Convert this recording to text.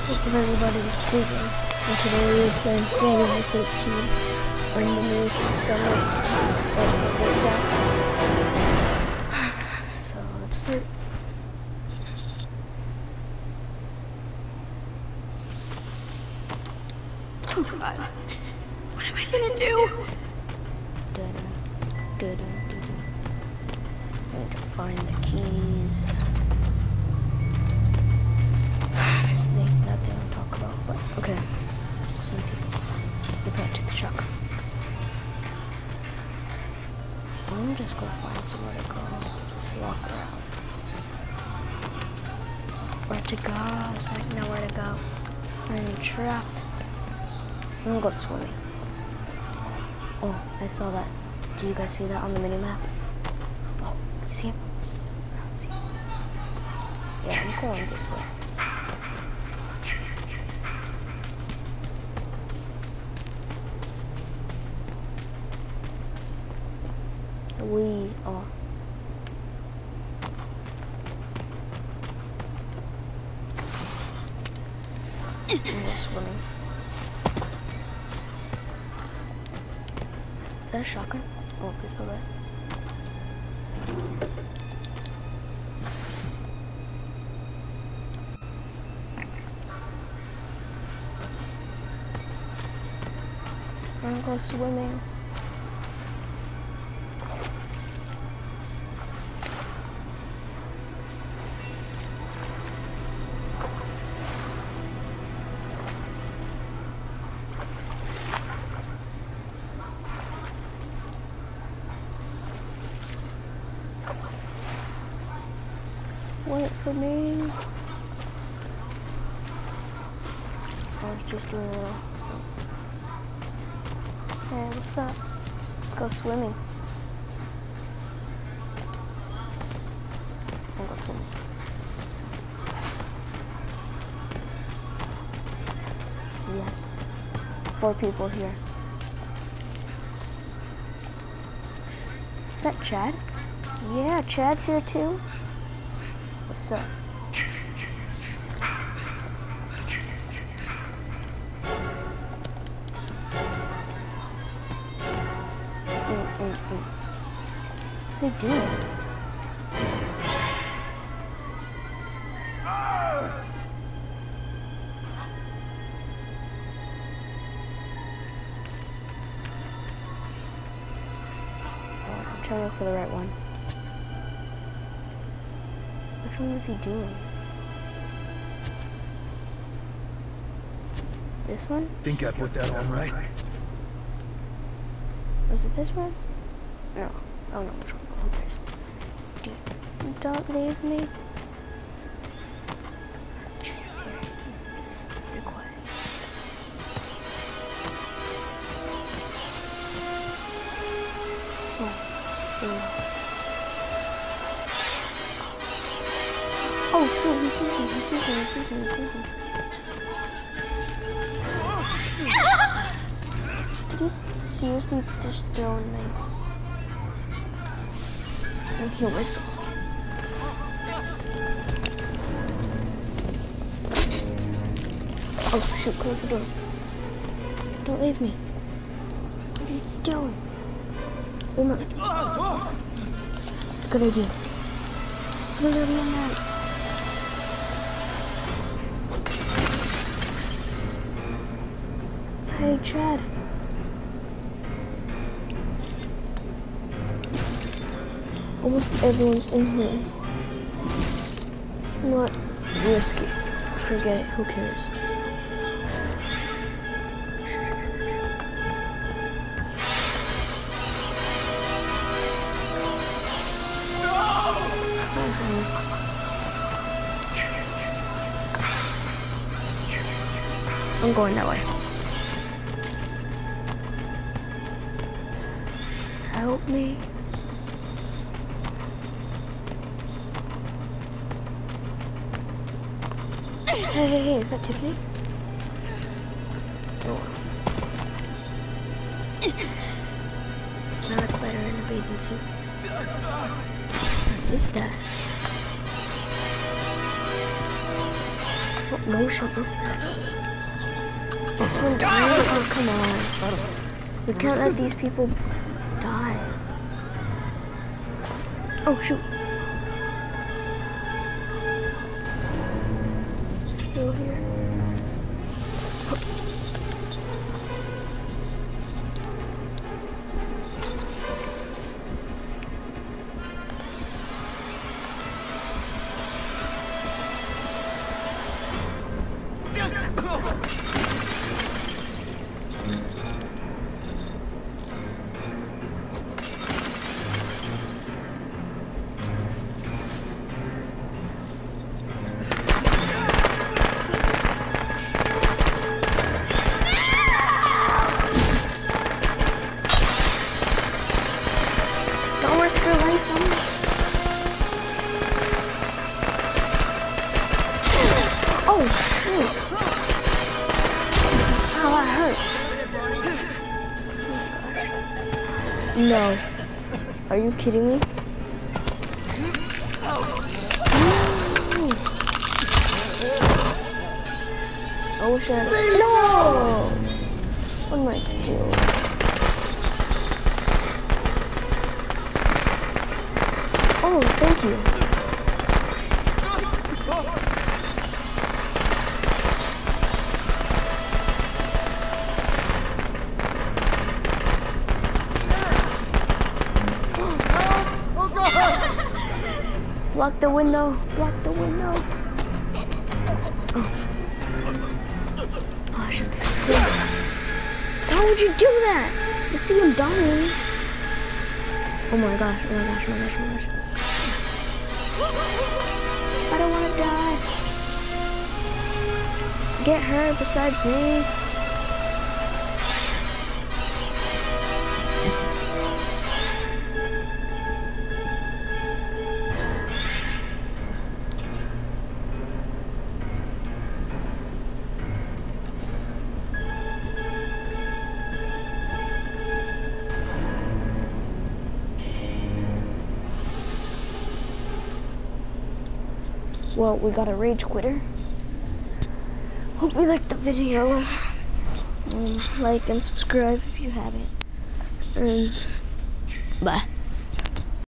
What's up everybody, it's Steven, and today we're playing Final 13 on the new summer breakdown. So let's start. Oh god, what am I gonna do? I need to find the keys. There's nothing to talk about, but okay. Some people, they probably took the shock. I'm gonna just go find somewhere to go. Just walk around. Where to go? There's like nowhere to go. I'm trapped. I'm gonna go swimming. Oh, I saw that. Do you guys see that on the mini map? Oh, you see him? See him? Yeah, I'm going this way. We are. I'm just swimming. Is that a shotgun? Oh, please go back. I'm gonna go swimming. Wait for me. I was just doing a little. Hey, what's up? Let's go swimming. I'll go swimming. Yes. 4 people here. Is that Chad? Yeah, Chad's here too. What's up? What are they doing? Oh, I'm trying to look for the right one. Which one is he doing? This one? Think I put that on right? Was it this one? No. I don't know which one. Who cares? Dude, don't leave me. Jesus, here. Just be quiet. Oh. Oh shoot, he sees me, he sees me, he sees me, he sees me. Did he seriously just throw me? And he whistled. Oh shoot, close the door. Don't leave me. What are you doing? Oh my. Good idea. Someone's already in there. Hey, Chad. Almost everyone's in here. Not risky. Forget it. Who cares? I'm going that way. Help me. Hey, is that Tiffiny? Oh. I look better in a bathing suit. What is that? What motion is that? This one died? Oh, come on. We can't let these people die. Oh, shoot. Still here. Oh, shoot. Ow, that hurt. No. Are you kidding me? No. I wish I had... No! What am I doing? Oh, thank you. Block the window. Block the window. Oh. Oh, it's just this kid. Why would you do that? You see him dying. Oh my gosh. Oh my gosh. Oh my gosh. Oh my gosh. I don't want to die. Get her besides me. Well, we got a rage quitter. Hope you liked the video. Like and subscribe if you haven't. And bye.